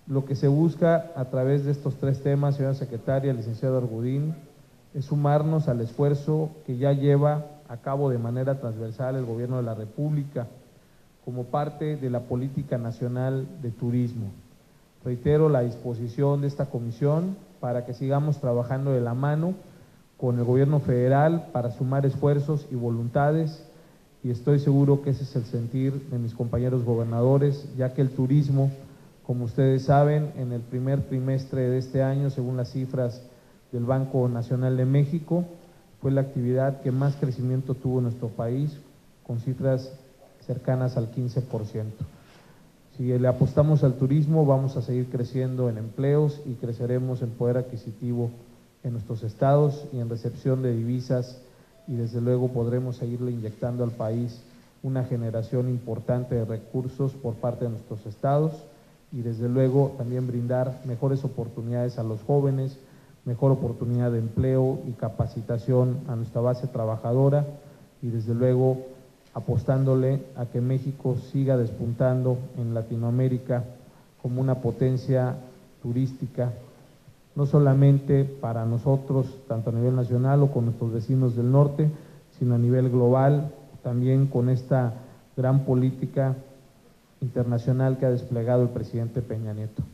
Lo que se busca a través de estos tres temas, señora secretaria, licenciado Argudín, es sumarnos al esfuerzo que ya lleva a cabo de manera transversal el Gobierno de la República como parte de la Política Nacional de Turismo. Reitero la disposición de esta comisión para que sigamos trabajando de la mano con el Gobierno federal para sumar esfuerzos y voluntades, y estoy seguro que ese es el sentir de mis compañeros gobernadores, ya que el turismo, como ustedes saben, en el primer trimestre de este año, según las cifras del Banco Nacional de México, fue la actividad que más crecimiento tuvo en nuestro país, con cifras cercanas al 15%. Si le apostamos al turismo, vamos a seguir creciendo en empleos y creceremos en poder adquisitivo en nuestros estados y en recepción de divisas, y desde luego podremos seguirle inyectando al país una generación importante de recursos por parte de nuestros estados, y desde luego también brindar mejores oportunidades a los jóvenes, mejor oportunidad de empleo y capacitación a nuestra base trabajadora, y desde luego apostándole a que México siga despuntando en Latinoamérica como una potencia turística, no solamente para nosotros, tanto a nivel nacional o con nuestros vecinos del norte, sino a nivel global, también con esta gran política internacional que ha desplegado el presidente Peña Nieto.